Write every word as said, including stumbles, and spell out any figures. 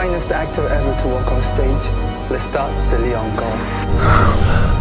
finest actor ever to walk on stage, Lestat de Leon Gaulle.